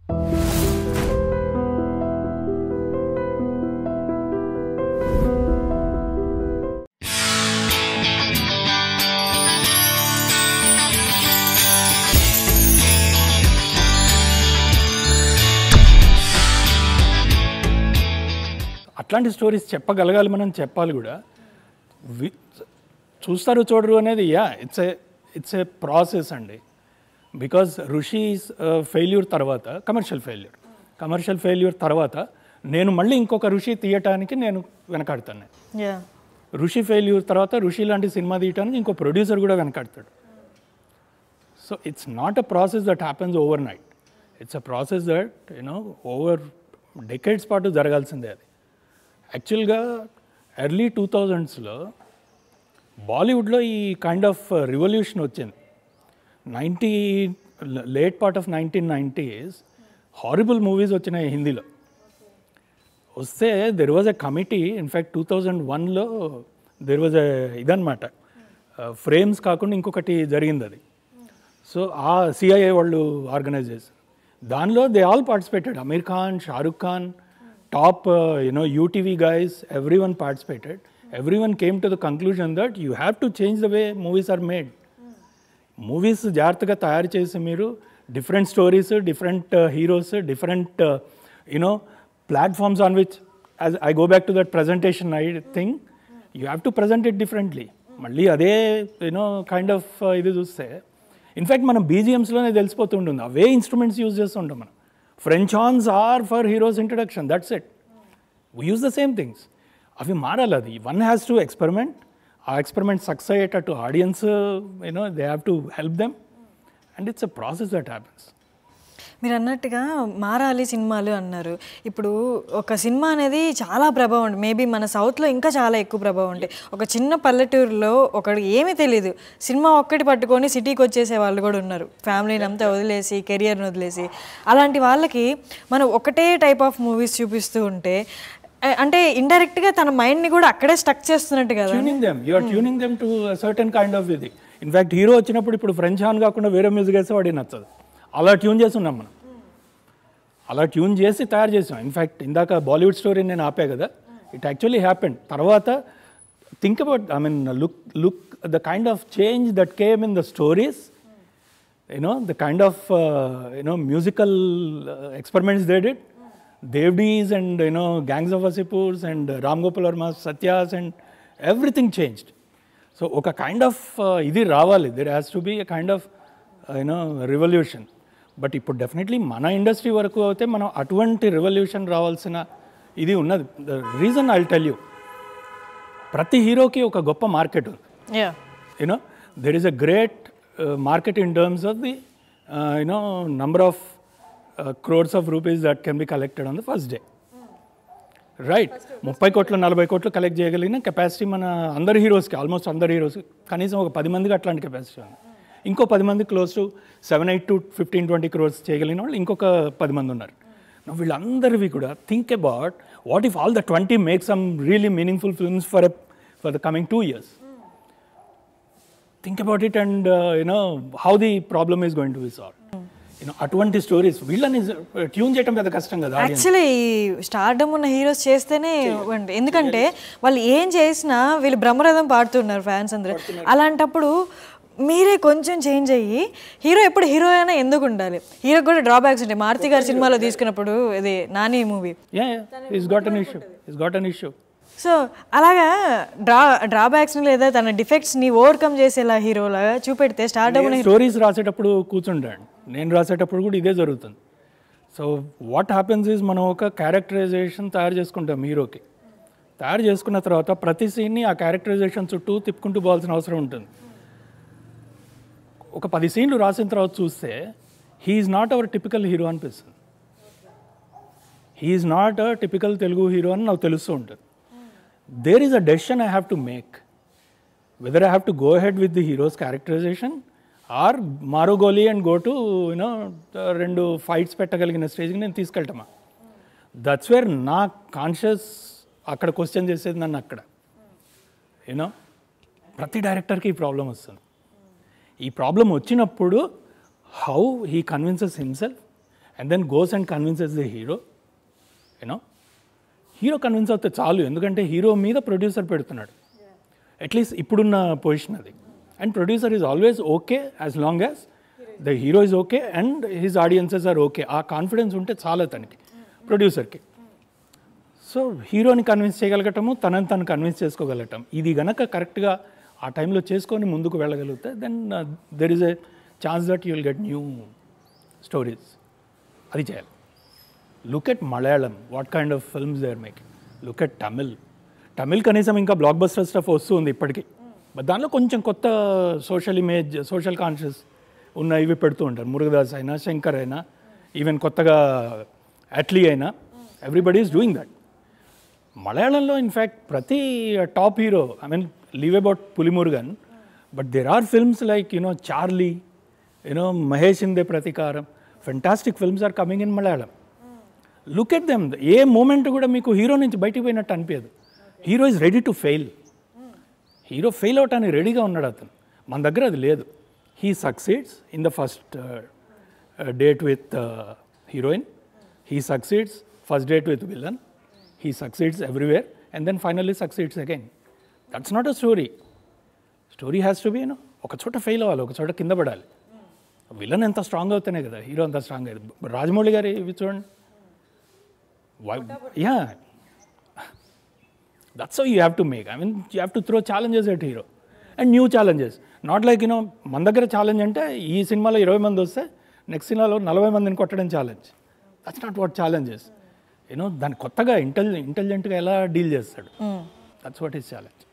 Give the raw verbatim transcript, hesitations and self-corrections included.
అట్లాంటి స్టోరీస్ చెప్పగలగాలి, మనం చెప్పాలి కూడా. చూస్తారు చూడరు అనేది yeah it's a it's a process అండి. బికాజ్ రుషి ఫెయిల్యూర్ తర్వాత కమర్షియల్ ఫెయిల్యూర్ కమర్షియల్ ఫెయిల్యూర్ తర్వాత నేను మళ్ళీ ఇంకొక రుషి తీయటానికి నేను వెనకాడతాను. రుషి ఫెయిల్యూర్ తర్వాత రుషి లాంటి సినిమా తీయటానికి ఇంకో ప్రొడ్యూసర్ కూడా వెనకాడతాడు. So it's not a process that happens overnight. It's a process that you know over decades పాటు జరగాల్సిందే. అది యాక్చువల్గా ఎర్లీ టూ థౌజండ్స్లో బాలీవుడ్లో ఈ కైండ్ ఆఫ్ రివల్యూషన్ వచ్చింది. Ninety late part of nineteen nineties horrible movies వచ్చినాయి హిందీలో. వస్తే there was a committee. In fact two thousand వన్లో దెర్ వాజ్ ఎ ఇదనమాట, ఫ్రేమ్స్ కాకుండా ఇంకొకటి జరిగింది అది. సో ఆ సిఐఏ వాళ్ళు ఆర్గనైజ్ చేశారు. దానిలో they all participated. Aamir Khan, Shahrukh Khan, top uh, you know U T V guys, everyone participated. Everyone came to the conclusion that you have to change the way movies are made. mm. Movies జాగ్రత్తగా తయారు చేసి మీరు different stories, different heroes, different you know platforms on which, as I go back to that presentation I think, you have to present it differently. మళ్ళీ అదే you know kind of ఇది చూస్తే in fact మనం బీజిఎమ్స్లోనే తెలిసిపోతుంటుంది. అవే instruments use చేస్తుంటాం మనం. French horns are for heroes introduction, that's it. We use the same things. అవి మారాలి. అది వన్ హ్యాస్ టు ఎక్స్పెరిమెంట్. ఆ ఎక్స్పెరిమెంట్ సక్సెస్ అయ్యేటట్టు audience you know they have to help them, and it's a process that happens. మీరు అన్నట్టుగా మారాలి సినిమాలు అన్నారు. ఇప్పుడు ఒక సినిమా అనేది చాలా ప్రభావం ఉంటుంది. మేబీ మన సౌత్లో ఇంకా చాలా ఎక్కువ ప్రభావం ఉంటాయి. ఒక చిన్న పల్లెటూరులో ఒకడు ఏమీ తెలియదు, సినిమా ఒక్కటి పట్టుకొని సిటీకి వచ్చేసే వాళ్ళు కూడా ఉన్నారు, ఫ్యామిలీని అంతా వదిలేసి, కెరియర్ని వదిలేసి. అలాంటి వాళ్ళకి మనం ఒకటే టైప్ ఆఫ్ మూవీస్ చూపిస్తూ ఉంటే అంటే ఇండైరెక్ట్గా తన మైండ్ని కూడా అక్కడే స్టక్ చేస్తున్నట్టు కదా. Tuning them, you are tuning them to certain kind of ఇది. ఇన్ఫ్యాక్ట్ హీరో వచ్చినప్పుడు ఇప్పుడు ఫ్రెంచ్ హాన్ కాకుండా వేరే మ్యూజిక్ వేస్తే వాడికి నచ్చదు. అలా ట్యూన్ చేసి ఉన్నాం మనం, అలా ట్యూన్ చేసి తయారు చేసాం. ఇన్ఫ్యాక్ట్ ఇందాక బాలీవుడ్ స్టోరీ నేను ఆపే కదా, ఇట్ యాక్చువల్లీ హ్యాపెండ్. తర్వాత think about, I mean look look the kind of change that came in the stories, you know the kind of you know musical experiments they did. Devdis and you know Gangs of Wasseypurs and Ram Gopal Varma's Satyas and everything changed. So oka kind of idi ravali, there has to be a kind of uh, you know revolution. But ippudu definitely mana industry varaku avute manam atvanti revolution ravalsina idi unnadi. The reason I'll tell you, prati hero ki oka goppa market undi. Yeah, you know there is a great uh, market in terms of the uh, you know number of Uh, crores of rupees that can be collected on the first day. Right, ముప్పై కోట్లు నలభై కోట్లు collect చేయగలిగిన capacity మన అందరు హీరోస్కి, almost అందరు హీరోస్కి కనీసం ఒక పది మందికి అట్లాంటి కెపాసిటీ ఉంది. ఇంకో పది మంది close to seven eight to fifteen twenty crores చేయగలిగిన వాళ్ళు ఇంకొక పది మంది ఉన్నారు. వీళ్ళందరివి కూడా think about what if all the twenty make some really meaningful films for a for the coming two years. Think about it and you know how the problem is going to be solve. అటువంటి stories వీళ్ళని tune చేయడం పెద్ద కష్టం కదా. Actually stardom ఉన్న heroes చేస్తేనే, ఎందుకంటే వాళ్ళు ఏం చేసినా వీళ్ళు బ్రహ్మరథం పాడుతున్నారు ఫ్యాన్స్ అందరూ. అలాంటప్పుడు మీరే కొంచెం చేంజ్ అయ్యి, హీరో ఎప్పుడు హీరో అయినా ఎందుకు ఉండాలి, హీరో కూడా డ్రాబ్యాక్స్ ఉంటాయి. మారుతి గారి సినిమాలో తీసుకున్నప్పుడు ఇది నాని మూవీ, సో అలాగా డ్రా డ్రాబ్యాక్స్ని లేదా తన డిఫెక్ట్స్ని ఓవర్కమ్ చేసేలా హీరోలాగా చూపెడితే స్టార్డమ్. స్టోరీస్ రాసేటప్పుడు కూర్చుంటాడు, నేను రాసేటప్పుడు కూడా ఇదే జరుగుతుంది. సో వాట్ హ్యాపెన్స్ ఈజ్ మనం ఒక క్యారెక్టరైజేషన్ తయారు చేసుకుంటాం హీరోకి. తయారు చేసుకున్న తర్వాత ప్రతి సీన్ని ఆ క్యారెక్టరైజేషన్ చుట్టూ తిప్పుకుంటూ పోవాల్సిన అవసరం ఉంటుంది. ఒక పది సీన్లు రాసిన తర్వాత చూస్తే he is not our typical hero అనిపిస్తుంది. He is not a typical Telugu hero అని నాకు తెలుస్తూ ఉంటుంది. There is a decision I have to make, whether I have to go ahead with the hero's characterization or maro goli and go to you know rendu fights pettagalina stage ki nenu తీసుకెళ్తామా. That's where నా conscious అక్కడ question చేసేది నన్ను అక్కడ. You know ప్రతి డైరెక్టర్కి ఈ problem వస్తుంది. ఈ ప్రాబ్లం వచ్చినప్పుడు how he convinces himself and then goes and convinces the hero you know hero convince అవుతే చాలు, ఎందుకంటే హీరో మీద ప్రొడ్యూసర్ పెడుతున్నాడు. అట్లీస్ట్ ఇప్పుడున్న పొజిషన్ అది. And producer is always okay as long as the hero is okay and his audiences are okay. ఆ confidence ఉంటే చాలా తనకి, ప్రొడ్యూసర్కి. సో హీరోని కన్విన్స్ చేయగలగటము, తనని తను కన్విన్స్ చేసుకోగలగటం, ఇది గనక కరెక్ట్గా ఆ టైంలో చేసుకొని ముందుకు వెళ్ళగలిగితే then there is a chance that you will get new stories. అది చేయాలి. Look at Malayalam, what kind of films they are making. Look at Tamil. Tamil కనీసం ఇంకా బ్లాక్ బస్టర్ స్టఫ్ వస్తుంది ఇప్పటికీ, బట్ దానిలో కొంచెం కొత్త సోషల్ ఇమేజ్, సోషల్ కాన్షియస్ ఉన్న ఇవి పెడుతూ ఉంటారు. మురుగదాస్ అయినా, శంకర్ అయినా, ఈవెన్ కొత్తగా అట్లీ అయినా, ఎవ్రీబడి ఈస్ డూయింగ్ దట్. మలయాళంలో ఇన్ఫ్యాక్ట్ ప్రతి top hero, I mean leave about Pulimurugan, but there are films like you know Charlie, you know Maheshinte Prathikaaram, fantastic films are coming in Malayalam. Look at them. ఏ మూమెంట్ కూడా మీకు హీరో నుంచి బయటికి పోయినట్టు అనిపించదు. Hero is ready to fail. Hero fail అవటానికి రెడీగా ఉన్నాడు అతను. మన దగ్గర అది లేదు. He succeeds in the first date with heroine, he succeeds first date with villain, he succeeds everywhere and then finally succeeds again. That's not a story. Story has to be you know ఒక చోట fail అవ్వాలి, ఒక చోట కింద పడాలి. Villain ఎంత strong అవుతానే కదా హీరో అంత స్ట్రాంగ్ అయ్యేది. రాజమౌళి గారి ఇవి చూడండి. Yeah, that's how you have to make. I mean, you have to throw challenges at hero and new challenges. Not like, you know, మన దగ్గర ఛాలెంజ్ అంటే ఈ సినిమాలో ఇరవై మంది వస్తే నెక్స్ట్ సినిమాలో నలభై మందిని కొట్టడం challenge. That's not what challenges. You know దాన్ని కొత్తగా ఇంటెలి ఇంటెలిజెంట్గా ఎలా డీల్ చేస్తాడు, దట్స్ వాట్ ఈస్ ఛాలెంజ్.